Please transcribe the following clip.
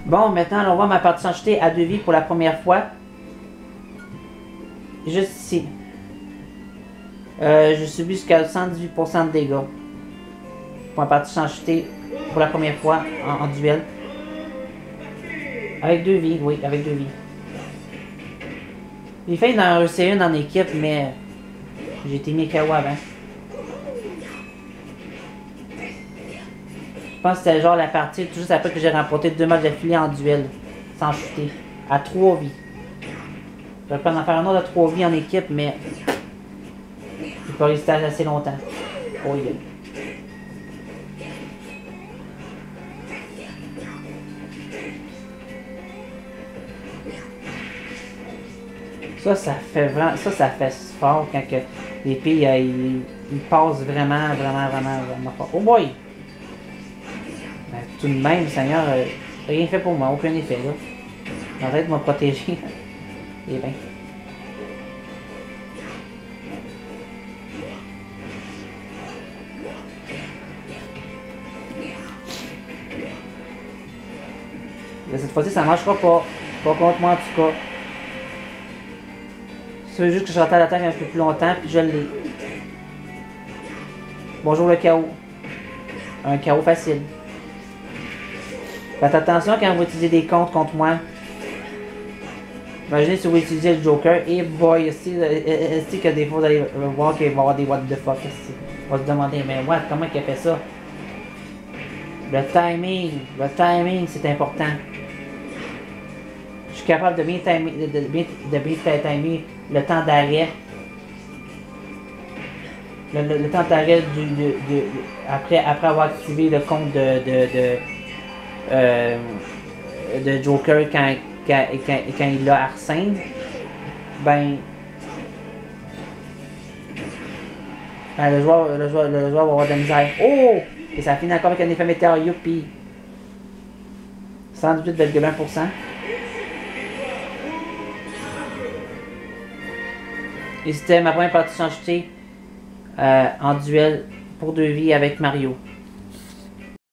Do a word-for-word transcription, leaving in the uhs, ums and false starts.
Bon, maintenant, on va voir ma partie s'enchaîner à deux vies pour la première fois. Juste ici. Euh, je subis jusqu'à cent dix-huit pour cent de dégâts. Pour ma partie s'enchaîner pour la première fois en, en duel. Avec deux vies, oui, avec deux vies. J'ai failli en réussir une en équipe, mais j'ai été mis K O avant. Je pense que c'était genre la partie tout juste après que j'ai remporté deux matchs d'affilée en duel, sans chuter, à trois vies. J'aurais pu en faire un autre à trois vies en équipe, mais j'ai pas résisté assez longtemps. Oh yeah. Ça, ça fait vraiment, ça, ça fait fort quand que les filles, euh, ils, ils passent vraiment, vraiment, vraiment, vraiment fort. Oh boy! Ben, tout de même, Seigneur, euh, rien fait pour moi, aucun effet là. Arrête de me protéger. Eh bien. Cette fois-ci, ça marchera pas. Pas contre moi en tout cas. Ça veut juste que je rate à l'attaque un peu plus longtemps, puis je l'ai. Bonjour le chaos. Un chaos facile. Faites attention quand vous utilisez des comptes contre moi. Imaginez si vous utilisez le Joker, et boy, est-ce que des fois vous allez voir qu'il va y avoir des what the fuck ici. On va se demander, mais what, comment il a fait ça? Le timing, le timing c'est important. Je suis capable de bien timer, de, de, bien, de bien timer le temps d'arrêt. Le, le, le temps d'arrêt du, de, de, après, après avoir activé le compte de, de, de, euh, de Joker quand, quand, quand, quand il l'a Arsène, ben, ben le, joueur, le, joueur, le joueur va avoir de la misère. Oh! Et ça finit encore avec un effet météore, youpi! cent dix-huit virgule un pour cent. Et c'était ma première partie s'enchaîner euh, en duel pour deux vies avec Mario.